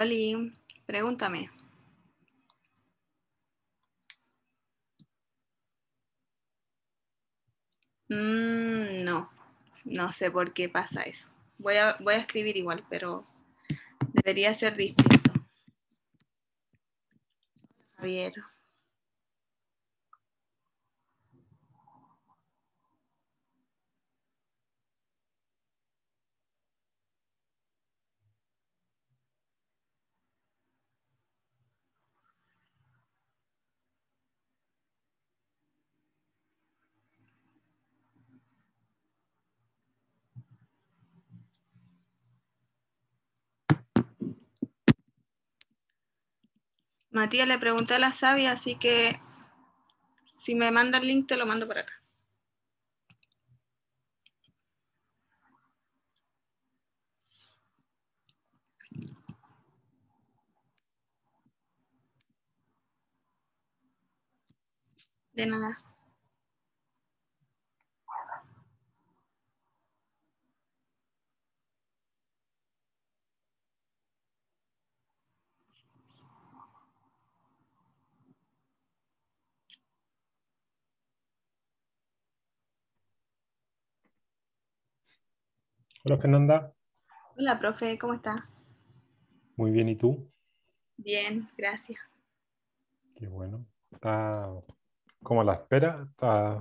Oli, pregúntame. No, no sé por qué pasa eso. Voy a escribir igual, pero debería ser distinto. Javier. Matías, le pregunté a la sabia, así que si me manda el link te lo mando por acá. De nada. Hola Fernanda, Hola, profe, ¿cómo está? muy bien, ¿y tú? Bien, gracias. Qué bueno. Está como a la espera, está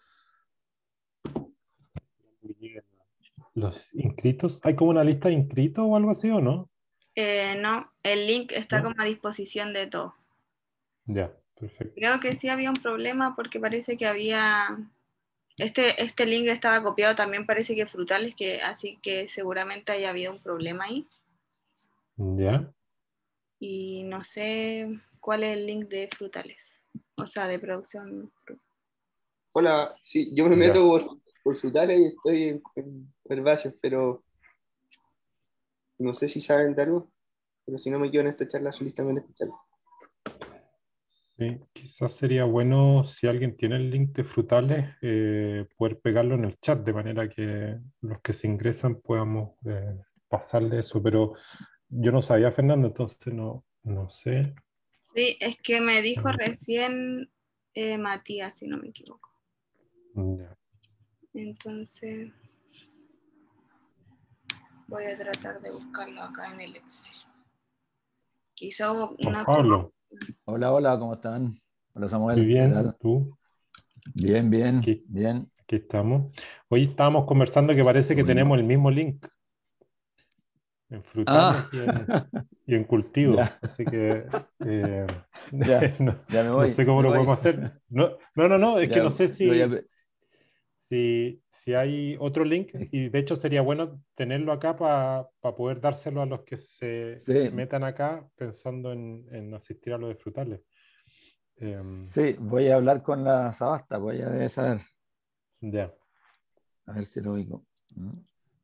que lleguen los inscritos. ¿Hay como una lista de inscritos o algo así o no? No, el link está ¿No? como a disposición de todos. Ya, perfecto. Creo que sí había un problema porque parece que había... Este link estaba copiado también parece que Frutales, así que seguramente haya habido un problema ahí. Ya. Y no sé cuál es el link de Frutales, o sea, de producción. Hola, sí, yo me meto Ya. por Frutales y estoy en Herbáceos, pero no sé si saben de algo, pero si no me quedo en esta charla, feliz también de escucharlo. Sí, quizás sería bueno si alguien tiene el link de Frutales, poder pegarlo en el chat de manera que los que se ingresan podamos pasarle eso, pero yo no sabía, Fernando, entonces no sé. Sí, es que me dijo recién Matías, si no me equivoco. Ya. Entonces voy a tratar de buscarlo acá en el Excel. Quizá hubo Juan una... Pablo, Hola, hola, ¿cómo están? Hola muy Samuel, ¿qué bien, tal? ¿tú? Bien, bien, Aquí, bien. aquí estamos. Hoy estábamos conversando que parece Qué que tenemos bueno. el mismo link en Ah, frutales y en cultivo. ya, Así que ya, no, ya no sé cómo me lo voy. podemos hacer. No, es que Ya, no sé lo voy a... si hay otro link y de hecho sería bueno tenerlo acá para poder dárselo a los que se Sí, metan acá pensando en asistir a lo de frutales. sí, voy a hablar con la Sabasta, voy a saber, Ya. a ver si lo ubico. ¿Mm?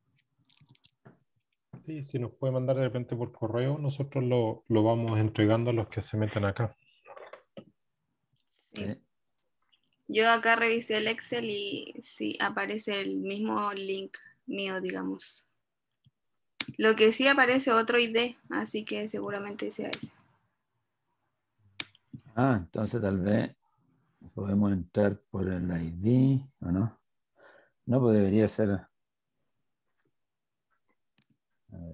Sí, si nos puede mandar de repente por correo, nosotros lo vamos entregando a los que se metan acá. Sí. Sí. Yo acá revisé el Excel y sí, aparece el mismo link mío, digamos. Lo que sí aparece otro ID, así que seguramente sea ese. Ah, entonces tal vez podemos entrar por el ID, ¿o no? No, pues debería ser... A ver,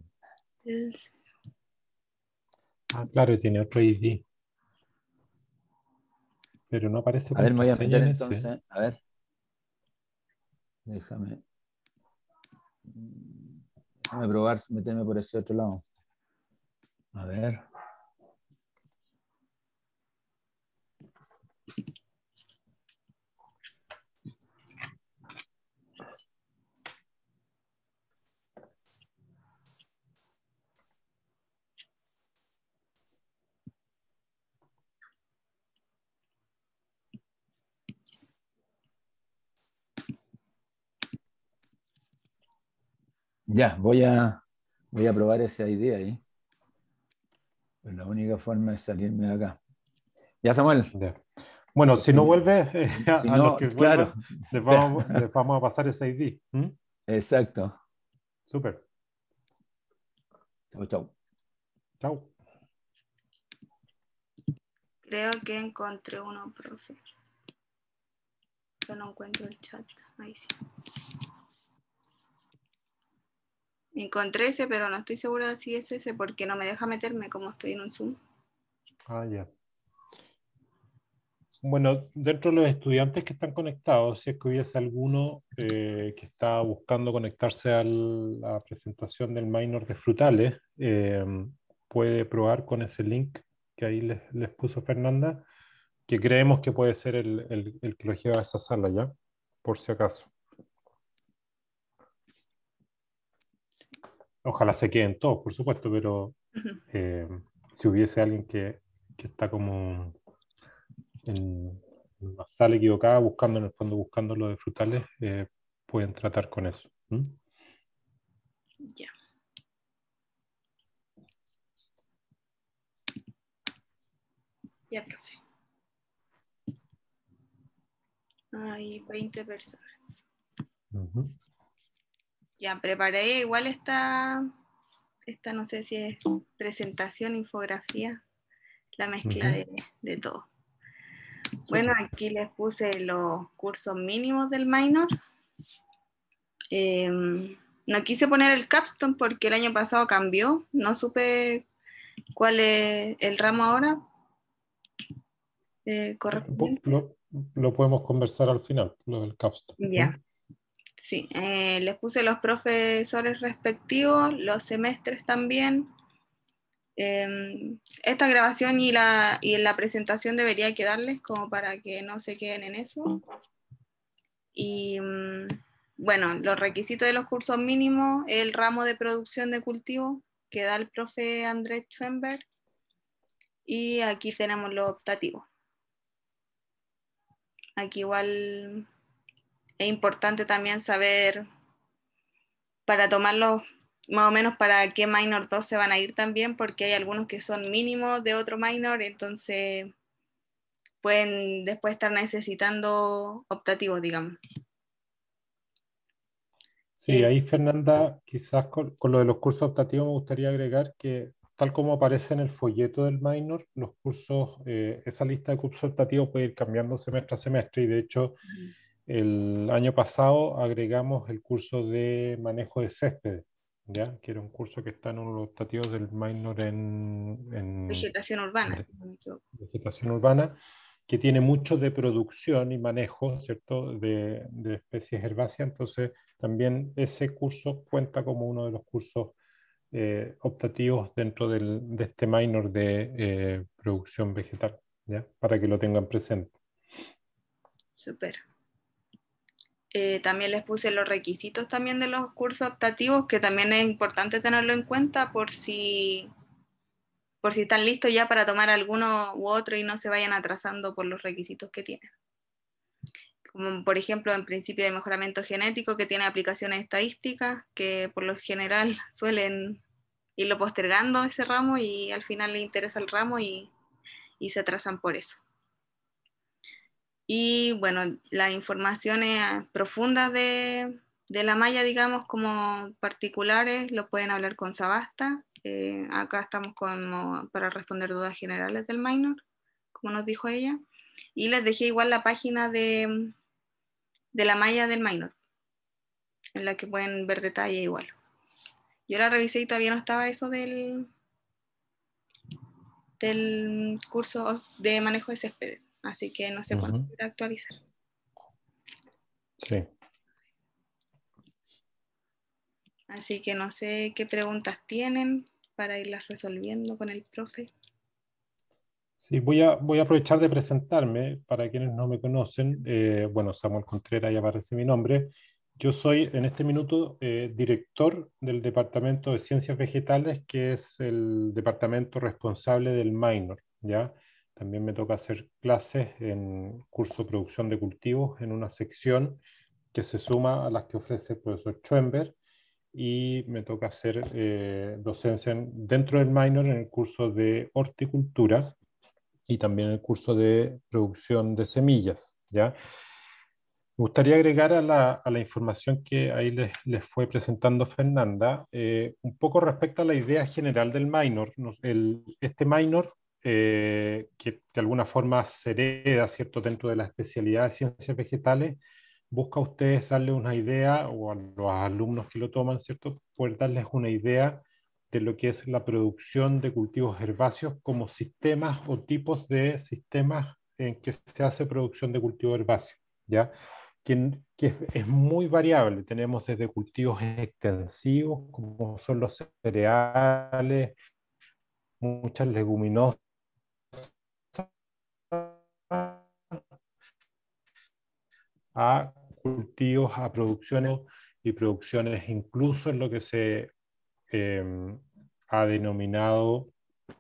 Ah, claro, tiene otro ID, pero no aparece me voy a contraseña meter en ese. entonces, a ver, déjame, déjame probar meterme por ese otro lado. A ver. Ya, voy a probar esa idea ahí. Es la única forma de salirme de acá. Ya, Samuel, Ya. Bueno, si no estoy, vuelve, si a los no, que claro, vuelvan, les vamos a pasar ese ID. ¿Mm? exacto. Súper. Chau, chau. Chao. Creo que encontré uno, profe. Yo no encuentro el chat. Ahí sí. Encontré ese, pero no estoy segura de si es ese porque no me deja meterme como estoy en un Zoom. Ah, ya. Bueno, dentro de los estudiantes que están conectados, si es que hubiese alguno que está buscando conectarse a la presentación del minor de frutales, puede probar con ese link que ahí les puso Fernanda, que creemos que puede ser el que lo lleva a esa sala, ¿ya? Por si acaso. Ojalá se queden todos, por supuesto, pero si hubiese alguien que está como en una sala equivocada, buscando en el fondo, buscando lo de frutales, pueden tratar con eso. Ya. Ya, profe. Hay 20 personas. Ya, preparé igual esta no sé si es presentación, infografía, la mezcla de todo. Bueno, aquí les puse los cursos mínimos del minor. No quise poner el capstone porque el año pasado cambió, no supe cuál es el ramo ahora correspondiente. Lo podemos conversar al final, lo del capstone. Ya, sí, les puse los profesores respectivos, los semestres también. Esta grabación y la presentación debería quedarles como para que no se queden en eso. Y bueno, los requisitos de los cursos mínimos, el ramo de producción de cultivo que da el profe Andrés Schoenberg, y aquí tenemos los optativos. Aquí igual es importante también saber para tomarlos más o menos para qué minor 2 se van a ir también, porque hay algunos que son mínimos de otro minor, entonces pueden después estar necesitando optativos, digamos. Sí, ahí Fernanda, quizás con lo de los cursos optativos me gustaría agregar que tal como aparece en el folleto del minor, los cursos, esa lista de cursos optativos puede ir cambiando semestre a semestre y de hecho el año pasado agregamos el curso de manejo de céspedes, ¿ya? Que era un curso que está en uno de los optativos del minor en Vegetación urbana, si no me equivoco. vegetación urbana, que tiene mucho de producción y manejo, ¿cierto?, de especies herbáceas. Entonces, también ese curso cuenta como uno de los cursos optativos dentro de este minor de producción vegetal, ¿ya? Para que lo tengan presente. Súper. También les puse los requisitos también de los cursos optativos, que también es importante tenerlo en cuenta por si están listos ya para tomar alguno u otro y no se vayan atrasando por los requisitos que tienen. Como por ejemplo en principio de mejoramiento genético, que tiene aplicaciones estadísticas, que por lo general suelen irlo postergando ese ramo y al final les interesa el ramo y se atrasan por eso. Y bueno, las informaciones profundas de la malla, digamos, como particulares, lo pueden hablar con Sabasta. Acá estamos como para responder dudas generales del minor, como nos dijo ella. Y les dejé igual la página de la malla del minor, en la que pueden ver detalle igual. Yo la revisé y todavía no estaba eso del curso de manejo de céspedes, así que no sé cuándo voy a actualizar. Sí. Así que no sé qué preguntas tienen para irlas resolviendo con el profe. Sí, voy a aprovechar de presentarme para quienes no me conocen. Bueno, Samuel Contreras, ya aparece mi nombre. Yo soy en este minuto director del Departamento de Ciencias Vegetales, que es el departamento responsable del minor, ¿ya? También me toca hacer clases en curso de producción de cultivos en una sección que se suma a las que ofrece el profesor Schoenberg y me toca hacer docencia dentro del minor en el curso de horticultura y también el curso de producción de semillas, ¿ya? Me gustaría agregar a la información que ahí les fue presentando Fernanda, un poco respecto a la idea general del minor. Este minor que de alguna forma se hereda, ¿cierto?, dentro de la especialidad de ciencias vegetales, busca a ustedes darle una idea, o a los alumnos que lo toman, ¿cierto?, poder darles una idea de lo que es la producción de cultivos herbáceos como sistemas o tipos de sistemas en que se hace producción de cultivo herbáceo, ¿ya? Que es muy variable. Tenemos desde cultivos extensivos, como son los cereales, muchas leguminosas, a cultivos, a producciones y producciones incluso en lo que se ha denominado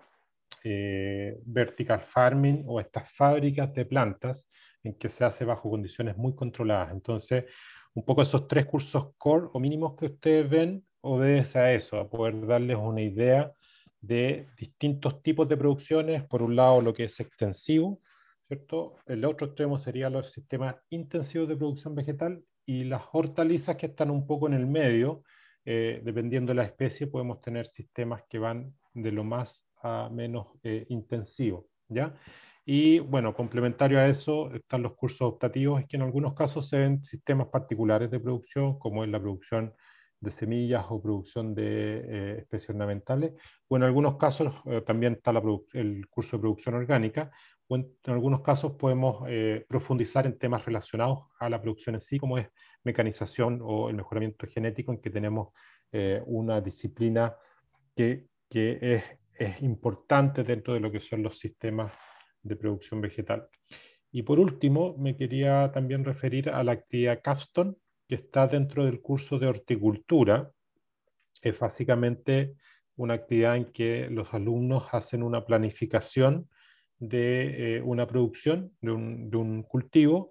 vertical farming, o estas fábricas de plantas en que se hace bajo condiciones muy controladas. Entonces, un poco esos 3 cursos core o mínimos que ustedes ven obedece a eso, a poder darles una idea de distintos tipos de producciones. Por un lado, lo que es extensivo, ¿cierto? El otro extremo sería los sistemas intensivos de producción vegetal, y las hortalizas, que están un poco en el medio. Dependiendo de la especie, podemos tener sistemas que van de lo más a menos intensivo, ¿ya? Y bueno, complementario a eso están los cursos optativos, es que en algunos casos se ven sistemas particulares de producción, como es la producción de semillas o producción de especies ornamentales, o en algunos casos también está el curso de producción orgánica, o en algunos casos podemos profundizar en temas relacionados a la producción en sí, como es mecanización o el mejoramiento genético, en que tenemos una disciplina que es importante dentro de lo que son los sistemas de producción vegetal. Y por último, me quería también referir a la actividad Capstone, que está dentro del curso de horticultura. Es básicamente una actividad en que los alumnos hacen una planificación de una producción, de un cultivo,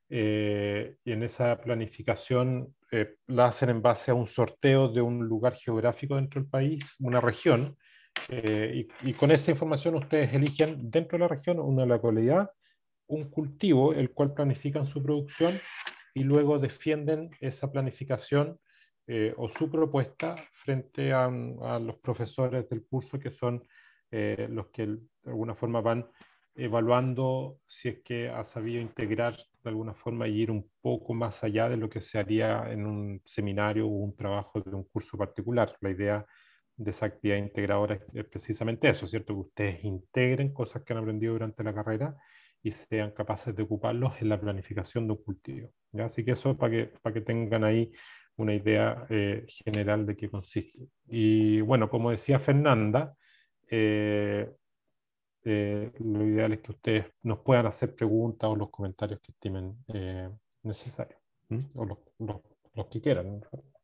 y en esa planificación la hacen en base a un sorteo de un lugar geográfico dentro del país, una región, y con esa información ustedes eligen dentro de la región una localidad, un cultivo, el cual planifican su producción, y luego defienden esa planificación o su propuesta frente a los profesores del curso, que son los que de alguna forma van evaluando si es que ha sabido integrar de alguna forma y ir un poco más allá de lo que se haría en un seminario o un trabajo de un curso particular. La idea de esa actividad integradora es precisamente eso, ¿cierto? Que ustedes integren cosas que han aprendido durante la carrera y sean capaces de ocuparlos en la planificación de un cultivo, ¿ya? Así que eso para que tengan ahí una idea general de qué consiste. Y bueno, como decía Fernanda, eh, lo ideal es que ustedes nos puedan hacer preguntas o los comentarios que estimen necesarios, o los que quieran.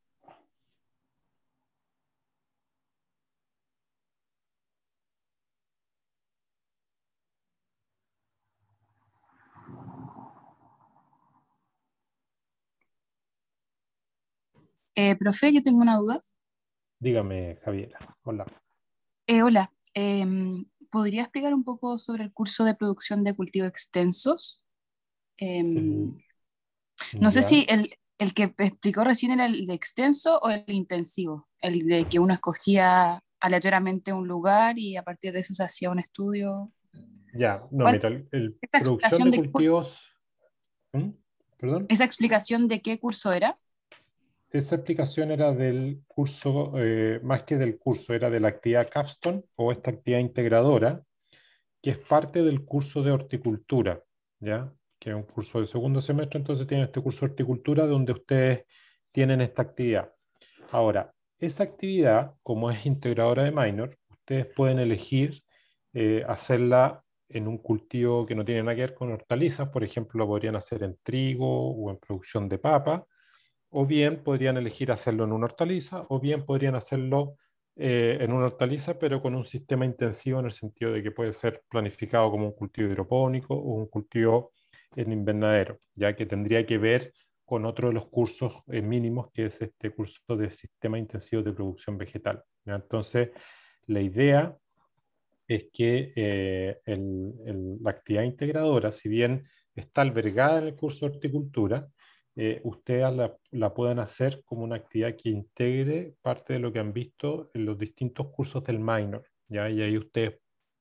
Profe, yo tengo una duda. Dígame, Javiera. Hola. Hola, ¿podría explicar un poco sobre el curso de producción de cultivos extensos? El- No sé ya. si el que explicó recién era el de extenso o el intensivo, el de que uno escogía aleatoriamente un lugar y a partir de eso se hacía un estudio. Ya, no, ¿Cuál? mira, ¿Esta producción explicación de de qué curso, cultivos, ¿Mm? ¿Perdón? esa explicación de qué curso era? Esa explicación era del curso, más que del curso, era de la actividad Capstone, o esta actividad integradora, que es parte del curso de horticultura, ¿ya? Que es un curso de segundo semestre. Entonces tienen este curso de horticultura donde ustedes tienen esta actividad. Ahora, esa actividad, como es integradora de minor, ustedes pueden elegir hacerla en un cultivo que no tiene nada que ver con hortalizas. Por ejemplo, lo podrían hacer en trigo o en producción de papa, o bien podrían elegir hacerlo en una hortaliza, o bien podrían hacerlo en una hortaliza, pero con un sistema intensivo, en el sentido de que puede ser planificado como un cultivo hidropónico o un cultivo en invernadero, ya que tendría que ver con otro de los cursos mínimos, que es este curso de sistema intensivo de producción vegetal, ¿ya? Entonces, la idea es que la actividad integradora, si bien está albergada en el curso de horticultura, ustedes la pueden hacer como una actividad que integre parte de lo que han visto en los distintos cursos del minor, ¿ya? Y ahí ustedes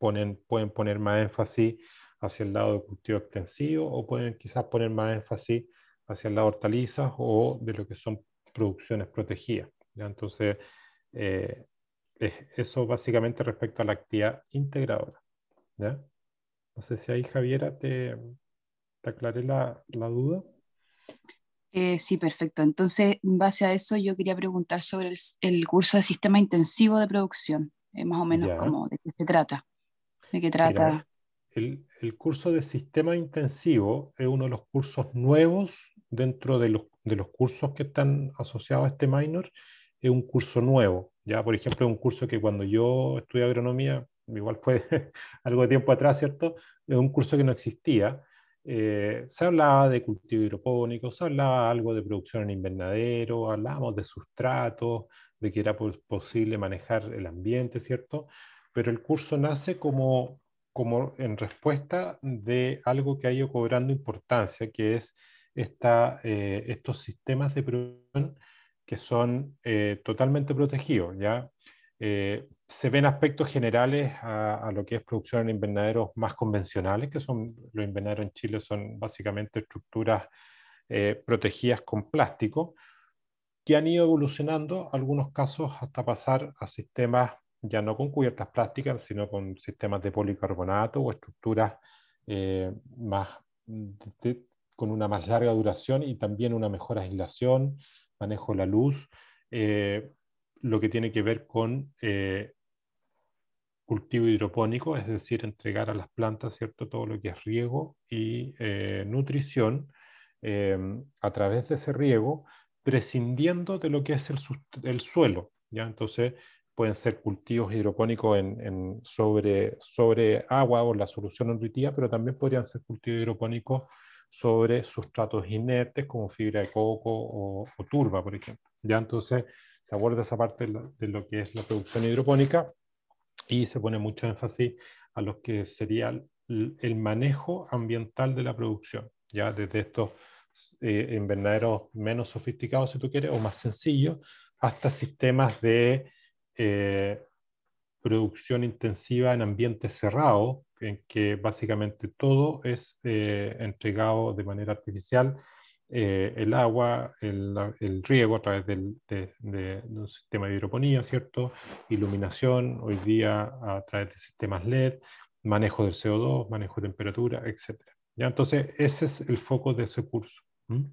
pueden poner más énfasis hacia el lado de cultivo extensivo o pueden quizás poner más énfasis hacia el lado de hortalizas o de lo que son producciones protegidas, ¿ya? Entonces, eso básicamente respecto a la actividad integradora, ¿ya? No sé si ahí, Javiera, te aclaré la duda. Sí, perfecto. Entonces, en base a eso, yo quería preguntar sobre el curso de sistema intensivo de producción, más o menos Ya, como de qué se trata, de qué mira, trata. el curso de sistema intensivo es uno de los cursos nuevos dentro de los cursos que están asociados a este minor. Es un curso nuevo, ya, por ejemplo, es un curso que cuando yo estudié agronomía, igual fue algo de tiempo atrás, ¿cierto? Es un curso que no existía. Se hablaba de cultivo hidropónico, se hablaba algo de producción en invernadero, hablábamos de sustratos, de que era posible manejar el ambiente, ¿cierto? Pero el curso nace como en respuesta de algo que ha ido cobrando importancia, que es estos sistemas de producción que son totalmente protegidos, ¿ya? Se ven aspectos generales a lo que es producción en invernaderos más convencionales, que son los invernaderos en Chile, son básicamente estructuras protegidas con plástico, que han ido evolucionando, algunos casos hasta pasar a sistemas ya no con cubiertas plásticas, sino con sistemas de policarbonato o estructuras más, con una más larga duración y también una mejor aislación, manejo de la luz, eh, lo que tiene que ver con cultivo hidropónico, es decir, entregar a las plantas, ¿cierto?, todo lo que es riego y nutrición a través de ese riego, prescindiendo de lo que es el suelo, ¿ya? Entonces, pueden ser cultivos hidropónicos sobre agua o la solución nutritiva, pero también podrían ser cultivos hidropónicos sobre sustratos inertes como fibra de coco o turba, por ejemplo. ¿Ya? Entonces, se aborda esa parte de lo que es la producción hidropónica y se pone mucho énfasis a lo que sería el manejo ambiental de la producción, ya desde estos invernaderos menos sofisticados, si tú quieres, o más sencillos, hasta sistemas de producción intensiva en ambientes cerrados, en que básicamente todo es entregado de manera artificial, el agua, el riego a través de un sistema de hidroponía, ¿cierto? Iluminación, hoy día a través de sistemas LED, manejo del CO2, manejo de temperatura, etc. ¿Ya? Entonces, ese es el foco de ese curso. ¿Mm?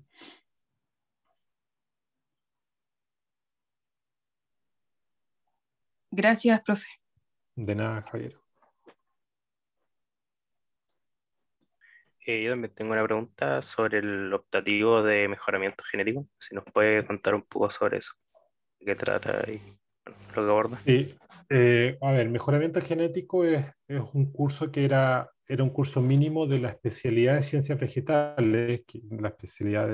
Gracias, profe. De nada, Javier. Yo también tengo una pregunta sobre el optativo de mejoramiento genético. Si nos puede contar un poco sobre eso, de qué trata y bueno, lo que aborda. Sí, a ver, mejoramiento genético es un curso que era un curso mínimo de la especialidad de ciencias vegetales, la especialidad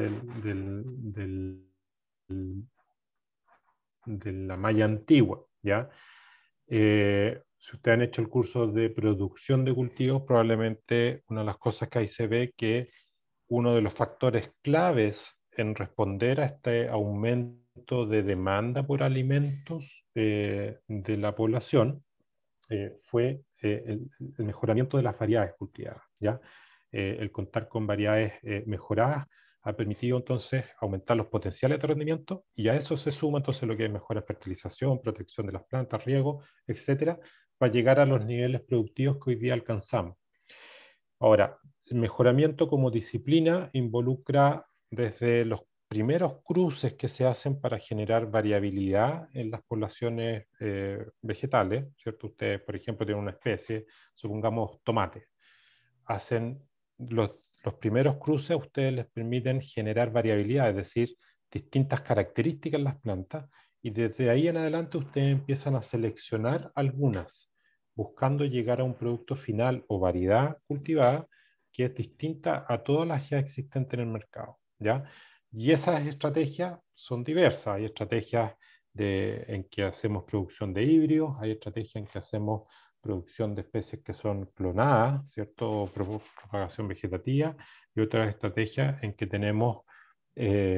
de la malla antigua, ¿ya? Si ustedes han hecho el curso de producción de cultivos, probablemente una de las cosas que ahí se ve que uno de los factores claves en responder a este aumento de demanda por alimentos de la población fue el mejoramiento de las variedades cultivadas, ¿ya? El contar con variedades mejoradas ha permitido entonces aumentar los potenciales de rendimiento y a eso se suma entonces lo que es mejora en fertilización, protección de las plantas, riego, etcétera, para llegar a los niveles productivos que hoy día alcanzamos. Ahora, el mejoramiento como disciplina involucra desde los primeros cruces que se hacen para generar variabilidad en las poblaciones vegetales, ¿cierto? Ustedes, por ejemplo, tienen una especie, supongamos tomate. Hacen los primeros cruces, a ustedes les permiten generar variabilidad, es decir, distintas características en las plantas, y desde ahí en adelante ustedes empiezan a seleccionar algunas, buscando llegar a un producto final o variedad cultivada que es distinta a todas las ya existentes en el mercado, ¿ya? Y esas estrategias son diversas. Hay estrategias en que hacemos producción de híbridos, hay estrategias en que hacemos producción de especies que son clonadas, ¿cierto? Propagación vegetativa, y otras estrategias en que tenemos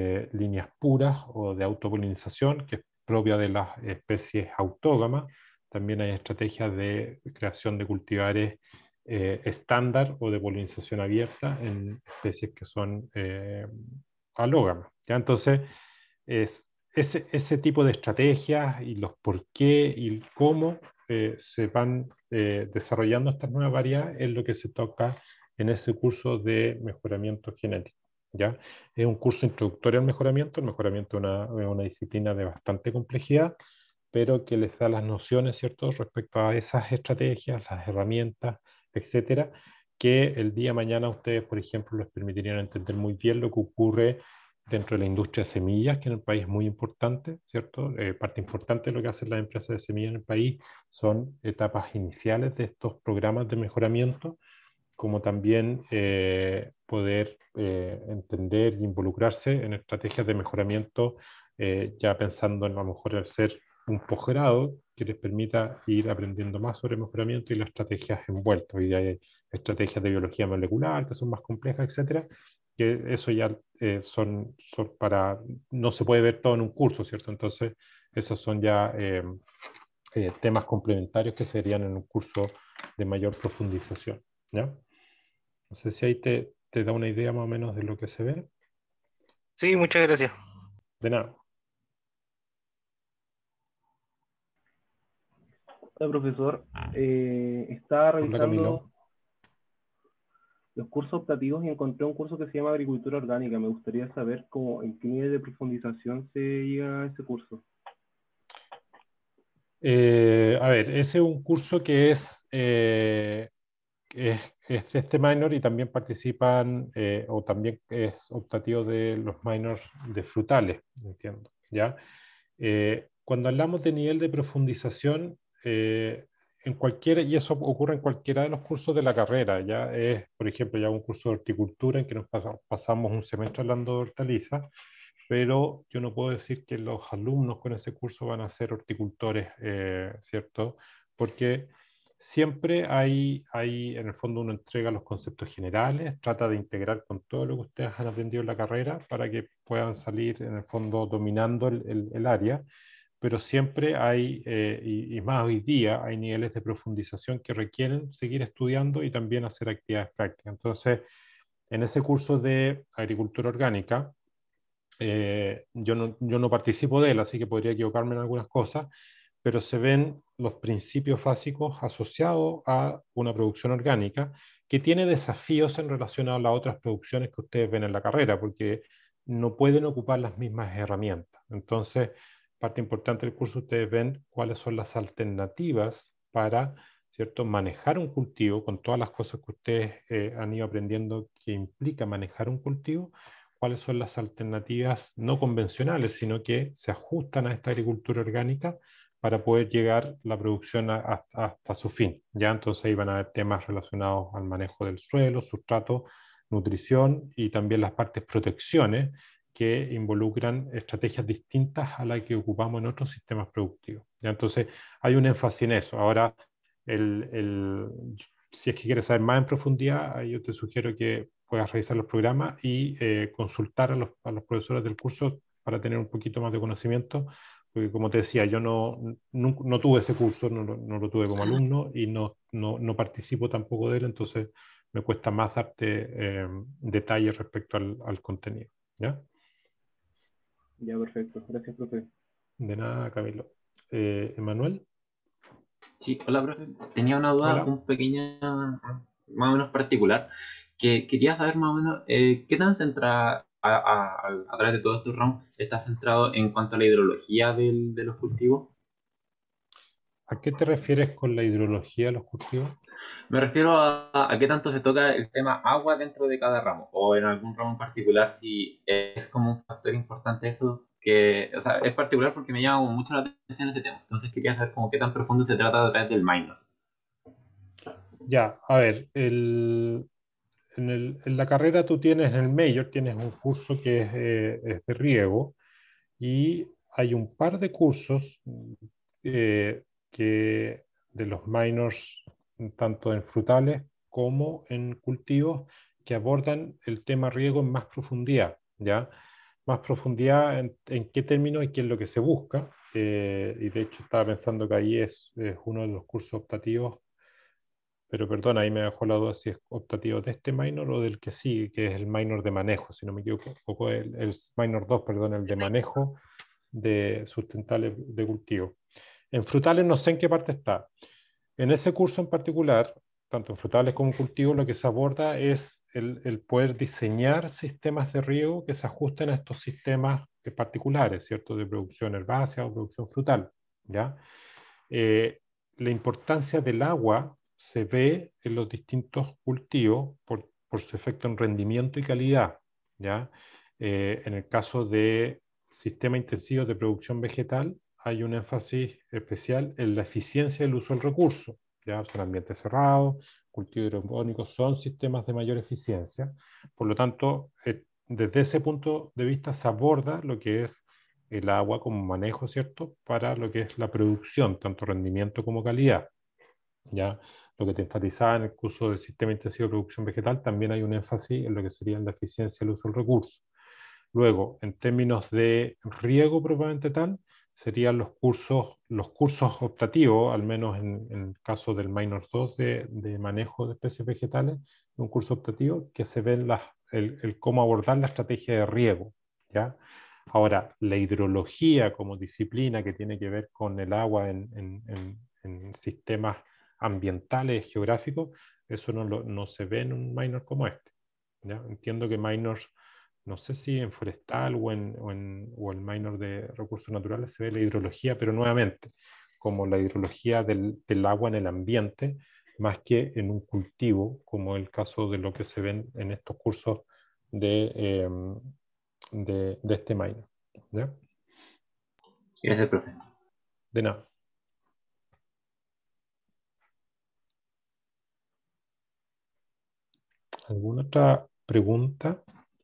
líneas puras o de autopolinización, que es propia de las especies autógamas, también hay estrategias de creación de cultivares estándar o de polinización abierta en especies que son alógamas. ¿Ya? Entonces, ese tipo de estrategias y los por qué y cómo se van desarrollando estas nuevas variedades es lo que se toca en ese curso de mejoramiento genético. ¿Ya? Es un curso introductorio al mejoramiento. El mejoramiento es una disciplina de bastante complejidad, pero que les da las nociones, ¿cierto?, respecto a esas estrategias, las herramientas, etcétera, que el día de mañana a ustedes, por ejemplo, les permitirían entender muy bien lo que ocurre dentro de la industria de semillas, que en el país es muy importante, ¿cierto? Parte importante de lo que hacen las empresas de semillas en el país son etapas iniciales de estos programas de mejoramiento, como también poder entender y involucrarse en estrategias de mejoramiento, ya pensando en a lo mejor hacer un posgrado que les permita ir aprendiendo más sobre mejoramiento y las estrategias envueltas. Hoy día hay estrategias de biología molecular que son más complejas, etcétera, que eso ya son para, no se puede ver todo en un curso, ¿cierto? Entonces, esos son ya temas complementarios que serían en un curso de mayor profundización, ¿ya? No sé si ahí te da una idea más o menos de lo que se ve. Sí, muchas gracias. De nada. Hola, profesor. Estaba Hola, Camilo. revisando los cursos optativos y encontré un curso que se llama Agricultura Orgánica. Me gustaría saber en qué nivel de profundización se llega a ese curso. A ver, ese es un curso que es de este minor y también participan, o también es optativo de los minors de frutales, entiendo, ¿ya? Cuando hablamos de nivel de profundización, en cualquiera, y eso ocurre en cualquiera de los cursos de la carrera, ya es, por ejemplo, ya un curso de horticultura en que nos pasamos un semestre hablando de hortalizas, pero yo no puedo decir que los alumnos con ese curso van a ser horticultores, ¿cierto? Porque siempre en el fondo uno entrega los conceptos generales, trata de integrar con todo lo que ustedes han aprendido en la carrera para que puedan salir en el fondo dominando el área, pero siempre hay, y más hoy día, hay niveles de profundización que requieren seguir estudiando y también hacer actividades prácticas. Entonces, en ese curso de agricultura orgánica, yo no participo de él, así que podría equivocarme en algunas cosas, pero se ven los principios básicos asociados a una producción orgánica que tiene desafíos en relación a las otras producciones que ustedes ven en la carrera, porque no pueden ocupar las mismas herramientas. Entonces, parte importante del curso, ustedes ven cuáles son las alternativas para, ¿cierto?, manejar un cultivo con todas las cosas que ustedes han ido aprendiendo que implica manejar un cultivo, cuáles son las alternativas no convencionales, sino que se ajustan a esta agricultura orgánica para poder llegar la producción hasta su fin. ¿Ya? Entonces ahí van a haber temas relacionados al manejo del suelo, sustrato, nutrición y también las partes protecciones que involucran estrategias distintas a las que ocupamos en otros sistemas productivos. ¿Ya? Entonces hay un énfasis en eso. Ahora, si es que quieres saber más en profundidad, yo te sugiero que puedas revisar los programas y consultar a los profesores del curso para tener un poquito más de conocimiento, porque como te decía, yo no tuve ese curso, no lo tuve como alumno y no participo tampoco de él, entonces me cuesta más darte detalles respecto al contenido. ¿Ya? Ya, perfecto. Gracias, profe. De nada, Camilo. Emanuel. Sí, hola, profe. Tenía una duda Hola. un pequeña, más o menos particular, que quería saber más o menos qué tan centrada a través de todos estos ramos está centrado en cuanto a la hidrología de los cultivos. ¿A qué te refieres con la hidrología de los cultivos? Me refiero a qué tanto se toca el tema agua dentro de cada ramo, o en algún ramo en particular, si es como un factor importante eso, que, o sea, es particular porque me llama mucho la atención ese tema. Entonces quería saber como qué tan profundo se trata a través del minor. Ya, a ver, en la carrera tú tienes, en el major, tienes un curso que es de riego y hay un par de cursos que de los minors, tanto en frutales como en cultivos, que abordan el tema riego en más profundidad, ¿ya? más profundidad en qué términos y qué es lo que se busca. Y de hecho estaba pensando que ahí es uno de los cursos optativos, pero perdón, ahí me dejó la duda si es optativo de este minor o del que sigue, que es el minor de manejo, si no me equivoco, el minor 2, perdón, el de manejo de sustentables de cultivo. En frutales no sé en qué parte está. En ese curso en particular, tanto en frutales como en cultivo, lo que se aborda es el poder diseñar sistemas de riego que se ajusten a estos sistemas particulares, ¿cierto? De producción herbácea o producción frutal, ¿ya? La importancia del agua se ve en los distintos cultivos por su efecto en rendimiento y calidad, ¿ya? En el caso de sistemas intensivos de producción vegetal, hay un énfasis especial en la eficiencia del uso del recurso, ¿ya? Son ambientes cerrados, cultivos hidropónicos son sistemas de mayor eficiencia, por lo tanto, desde ese punto de vista se aborda lo que es el agua como manejo, ¿cierto? Para lo que es la producción, tanto rendimiento como calidad, ¿ya? Lo que te enfatizaba en el curso del sistema intensivo de producción vegetal, también hay un énfasis en lo que sería la eficiencia del uso del recurso. Luego, en términos de riego propiamente tal, serían los cursos optativos, al menos en el caso del Minor 2 de manejo de especies vegetales, un curso optativo que se ve el cómo abordar la estrategia de riego, ¿ya? Ahora, la hidrología como disciplina que tiene que ver con el agua en sistemas ambientales, geográficos, eso no se ve en un minor como este, ¿ya? Entiendo que minors, no sé si en forestal o el minor de recursos naturales se ve la hidrología, pero nuevamente, como la hidrología del agua en el ambiente, más que en un cultivo, como el caso de lo que se ven en estos cursos de, de este minor, ¿ya? Gracias, profe. De nada. ¿Alguna otra pregunta?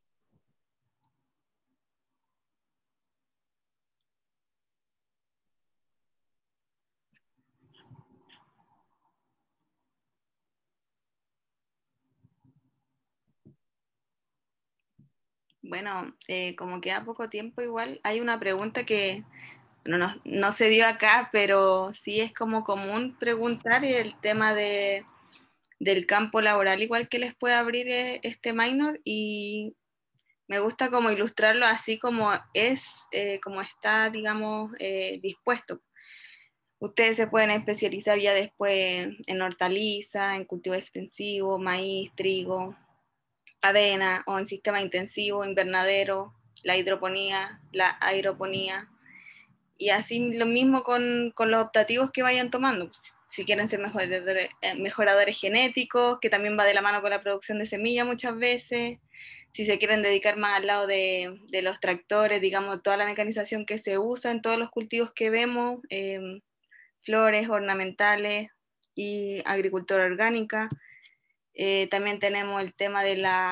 Bueno, como queda poco tiempo igual, hay una pregunta que no se dio acá, pero sí es como común preguntar el tema del campo laboral, igual que les puede abrir este minor, y me gusta como ilustrarlo así como es, como está, digamos, dispuesto. Ustedes se pueden especializar ya después en hortaliza, en cultivo extensivo, maíz, trigo, avena, o en sistema intensivo, invernadero, la hidroponía, la aeroponía, y así lo mismo con los optativos que vayan tomando. Si quieren ser mejoradores genéticos, que también va de la mano con la producción de semillas muchas veces. Si se quieren dedicar más al lado de los tractores, digamos, toda la mecanización que se usa en todos los cultivos que vemos, flores, ornamentales y agricultura orgánica. También tenemos el tema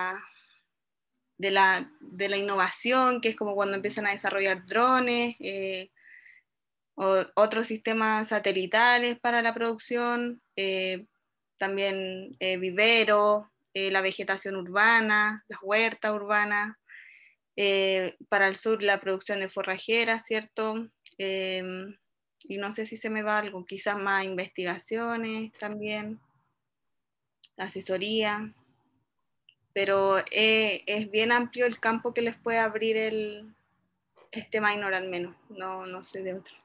de la innovación, que es como cuando empiezan a desarrollar drones, o otros sistemas satelitales para la producción, también viveros, la vegetación urbana, las huertas urbanas, para el sur la producción de forrajeras, ¿cierto? Y no sé si se me va algo, quizás más investigaciones también, asesoría, pero es bien amplio el campo que les puede abrir este minor al menos, no sé de otro.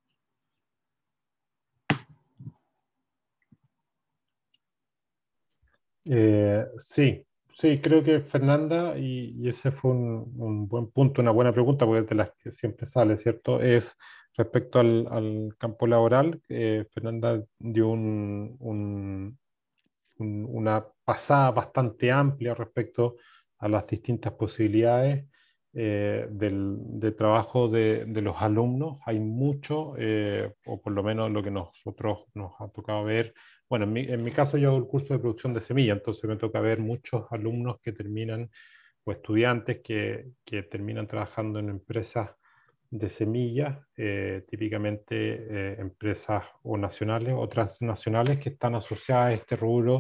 Sí, creo que Fernanda, y ese fue un buen punto, una buena pregunta, porque es de las que siempre sale, ¿cierto? Es respecto al campo laboral. Fernanda dio una pasada bastante amplia respecto a las distintas posibilidades de trabajo de los alumnos. Hay mucho, o por lo menos lo que nosotros nos ha tocado ver. Bueno, en mi caso yo hago el curso de producción de semilla, entonces me toca ver muchos alumnos que terminan, o estudiantes que terminan trabajando en empresas de semillas, típicamente empresas o nacionales o transnacionales que están asociadas a este rubro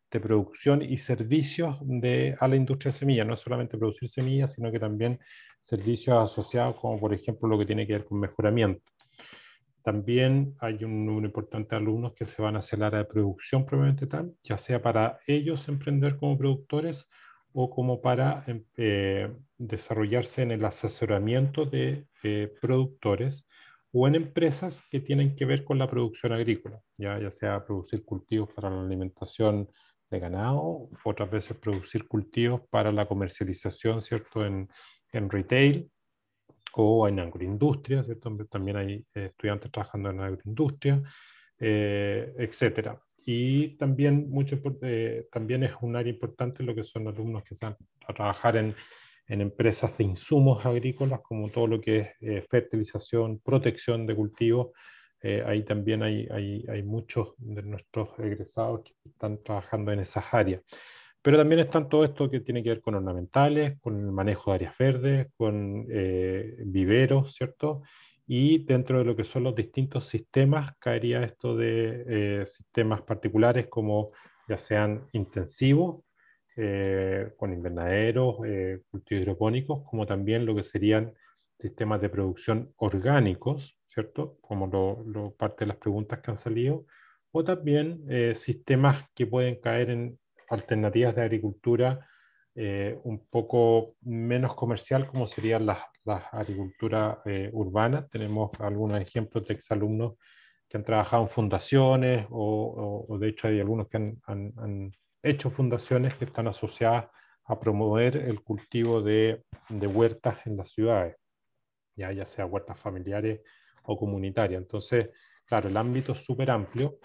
de producción y servicios a la industria de semillas. No es solamente producir semillas, sino que también servicios asociados, como por ejemplo lo que tiene que ver con mejoramiento. También hay un número importante de alumnos que se van hacia el área de producción propiamente tal, ya sea para ellos emprender como productores o como para desarrollarse en el asesoramiento de productores o en empresas que tienen que ver con la producción agrícola, ya sea producir cultivos para la alimentación de ganado, otras veces producir cultivos para la comercialización, ¿cierto? En retail o en agroindustria, ¿cierto? También hay estudiantes trabajando en agroindustria, etcétera. Y también, también es un área importante lo que son alumnos que van a trabajar en empresas de insumos agrícolas, como todo lo que es fertilización, protección de cultivos. Ahí también hay muchos de nuestros egresados que están trabajando en esas áreas. Pero también están todo esto que tiene que ver con ornamentales, con el manejo de áreas verdes, con viveros, ¿cierto? Y dentro de lo que son los distintos sistemas, caería esto de sistemas particulares como ya sean intensivos, con invernaderos, cultivos hidropónicos, como también lo que serían sistemas de producción orgánicos, ¿cierto? Como parte de las preguntas que han salido, o también sistemas que pueden caer en alternativas de agricultura un poco menos comercial, como serían las agriculturas urbanas. Tenemos algunos ejemplos de exalumnos que han trabajado en fundaciones o de hecho hay algunos que han hecho fundaciones que están asociadas a promover el cultivo de huertas en las ciudades, ya sea huertas familiares o comunitarias. Entonces, claro, el ámbito es súper amplio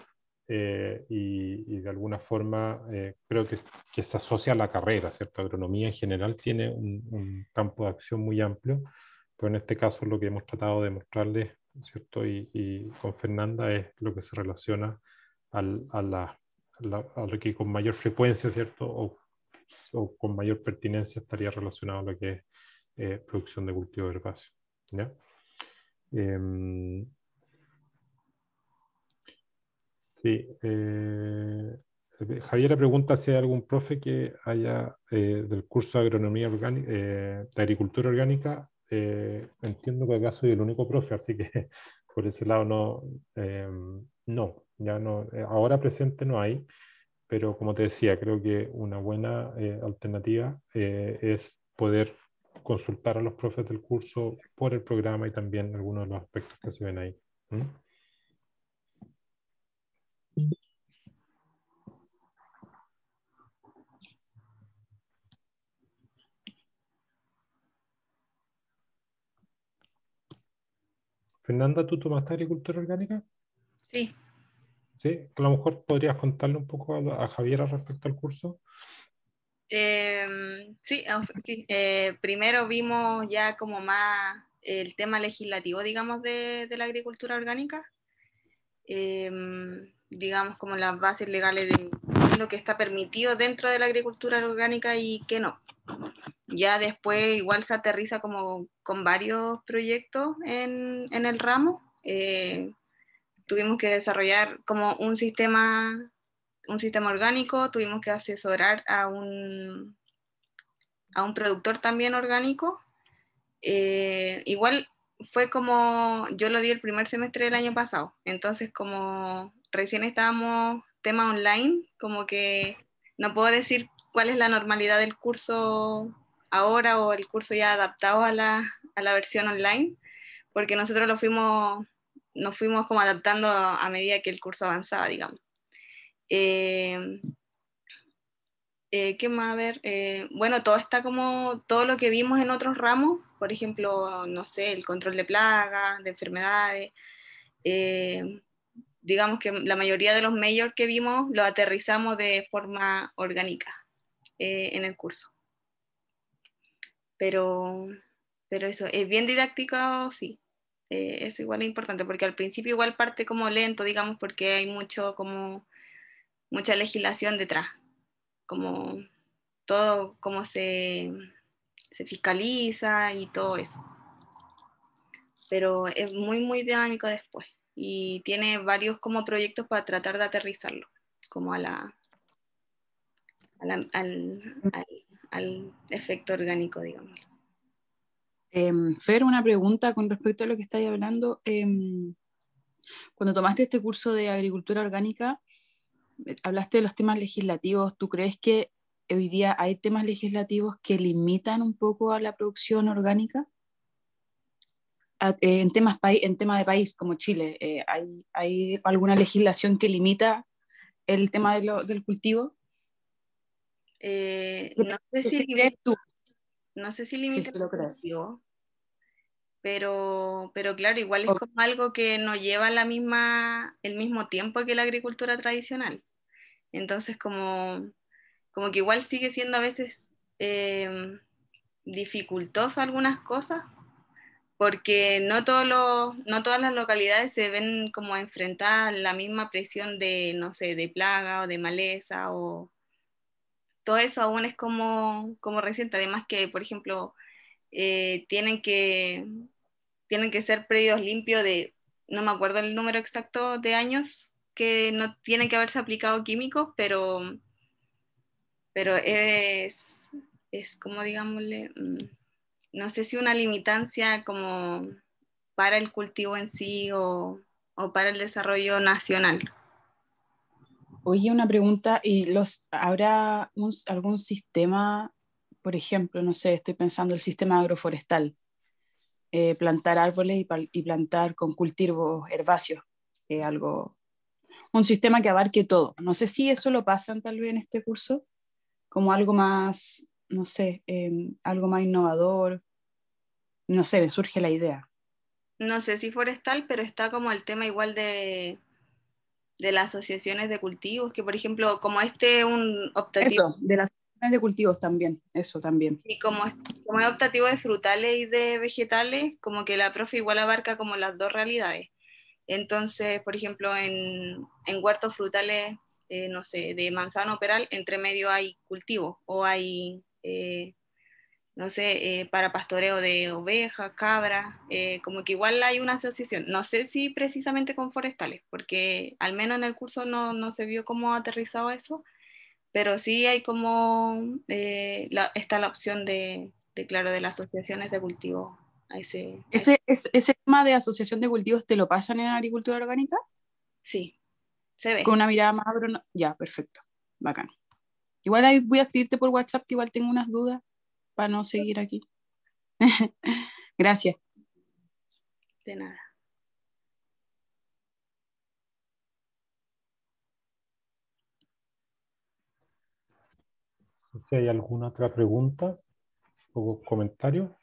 y de alguna forma creo que se asocia a la carrera, ¿cierto? Agronomía en general tiene un campo de acción muy amplio, pero en este caso lo que hemos tratado de mostrarles, ¿cierto? Y con Fernanda es lo que se relaciona a lo que con mayor frecuencia, ¿cierto? O con mayor pertinencia estaría relacionado a lo que es producción de cultivo herbáceo, ¿ya? Sí. Javiera pregunta si hay algún profe que haya del curso de agronomía orgánica, de agricultura orgánica. Entiendo que acá soy el único profe, así que por ese lado no, ya no. Ahora presente no hay, pero como te decía, creo que una buena alternativa es poder consultar a los profes del curso por el programa y también algunos de los aspectos que se ven ahí. ¿Mm? Fernanda, ¿tú tomaste agricultura orgánica? Sí. Sí, a lo mejor podrías contarle un poco a Javiera respecto al curso. Sí, sí. Primero vimos ya como más el tema legislativo, digamos, de la agricultura orgánica. Digamos, como las bases legales de lo que está permitido dentro de la agricultura orgánica y que no. Ya después igual se aterriza como con varios proyectos en el ramo. Tuvimos que desarrollar como un sistema orgánico, tuvimos que asesorar a un productor también orgánico. Igual fue como, yo lo di el primer semestre del año pasado, entonces como recién estábamos tema online, como que no puedo decir cuál es la normalidad del curso ahora o el curso ya adaptado a la versión online, porque nosotros nos fuimos como adaptando a medida que el curso avanzaba, digamos. ¿Qué más? A ver, bueno, todo está como, todo lo que vimos en otros ramos, por ejemplo, no sé, el control de plagas, de enfermedades, digamos que la mayoría de los majors que vimos lo aterrizamos de forma orgánica en el curso. Pero eso, es bien didáctico, sí. Eso igual es importante, porque al principio igual parte como lento, digamos, porque hay mucha legislación detrás, como todo cómo se fiscaliza y todo eso. Pero es muy, muy dinámico después y tiene varios como proyectos para tratar de aterrizarlo, como a al efecto orgánico, digamos. Fer, una pregunta con respecto a lo que estáis hablando. Cuando tomaste este curso de agricultura orgánica, hablaste de los temas legislativos. ¿Tú crees que hoy día hay temas legislativos que limitan un poco a la producción orgánica? En tema de país como Chile, ¿hay alguna legislación que limita el tema del cultivo? No sé si ¿Qué crees tú? No sé si Sí, limita te lo el creo. cultivo, pero claro, igual es como algo que no lleva el mismo tiempo que la agricultura tradicional. Entonces, como que igual sigue siendo a veces dificultoso algunas cosas, porque no todas las localidades se ven como enfrentadas a la misma presión de, no sé, de plaga o de maleza, o todo eso aún es como reciente. Además que, por ejemplo, eh, tienen que, tienen que ser predios limpios de, no me acuerdo el número exacto de años, que no tienen que haberse aplicado químicos, pero es como digámosle, no sé si una limitancia como para el cultivo en sí o para el desarrollo nacional. Oye, una pregunta, ¿habrá algún sistema, por ejemplo, no sé, estoy pensando el sistema agroforestal, plantar árboles y plantar con cultivos herbáceos, un sistema que abarque todo? No sé si eso lo pasan tal vez en este curso, como algo más, no sé, algo más innovador, no sé, me surge la idea. No sé si forestal, pero está como el tema igual de las asociaciones de cultivos, que por ejemplo, como un optativo, Eso, de las zonas de cultivos también, eso también. y como es optativo de frutales y de vegetales, como que la profe igual abarca como las dos realidades. Entonces, por ejemplo, en huertos frutales, no sé, de manzano peral, entre medio hay cultivo o hay, no sé, para pastoreo de ovejas, cabras, como que igual hay una asociación. No sé si precisamente con forestales, porque al menos en el curso no se vio cómo aterrizado eso, pero sí hay como, está la opción claro, de las asociaciones de cultivo. Ese tema de asociación de cultivos te lo pasan en agricultura orgánica, Sí, se ve. con una mirada más ya, perfecto, bacán. Igual ahí voy a escribirte por WhatsApp, que igual tengo unas dudas para no seguir aquí. Gracias. De nada. No sé si hay alguna otra pregunta o comentario.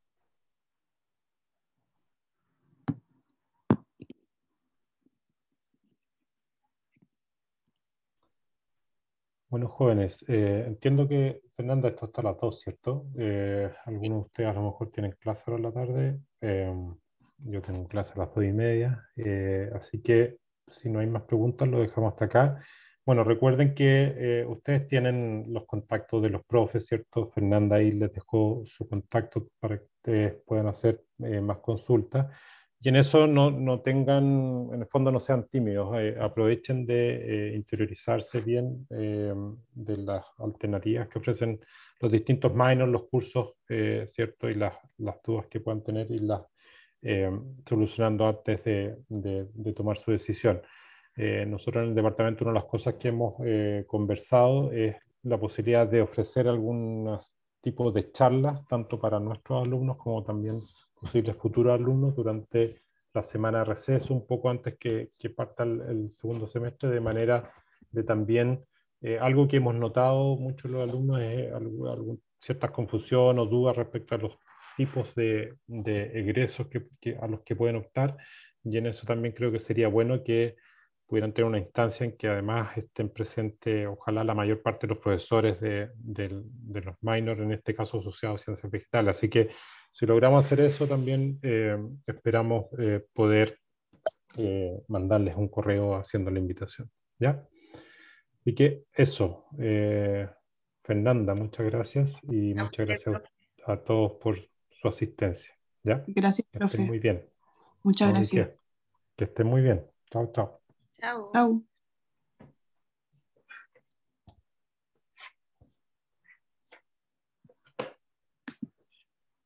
Bueno, jóvenes, entiendo que, Fernanda, esto está a las 2, ¿cierto? Algunos de ustedes a lo mejor tienen clase ahora en la tarde. Yo tengo clase a las 2:30. Así que si no hay más preguntas, lo dejamos hasta acá. Bueno, recuerden que ustedes tienen los contactos de los profes, ¿cierto? Fernanda ahí les dejó su contacto para que ustedes puedan hacer más consultas. Y en eso no tengan, en el fondo no sean tímidos, aprovechen de interiorizarse bien de las alternativas que ofrecen los distintos minors, los cursos, ¿cierto? Y las dudas que puedan tener y las solucionando antes de tomar su decisión. Nosotros en el departamento una de las cosas que hemos conversado es la posibilidad de ofrecer algunos tipos de charlas, tanto para nuestros alumnos como también posibles futuros alumnos durante la semana de receso, un poco antes que parta el segundo semestre, de manera de también, algo que hemos notado muchos los alumnos es ciertas confusión o dudas respecto a los tipos de egresos a los que pueden optar, y en eso también creo que sería bueno que pudieran tener una instancia en que además estén presentes, ojalá la mayor parte de los profesores de los minors, en este caso asociados a ciencias vegetales. Así que si logramos hacer eso también, esperamos poder mandarles un correo haciendo la invitación. ¿Ya? Así que eso, Fernanda, muchas gracias y muchas gracias a todos por su asistencia. ¿Ya? Gracias, Que estén profe. muy bien. Muchas No, ¿de gracias. qué? Que estén muy bien. Chao, chao. Chao. Chao.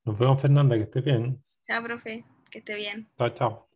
Nos vemos, Fernanda, que estés bien. Chao, profe, que esté bien. Chao, chao.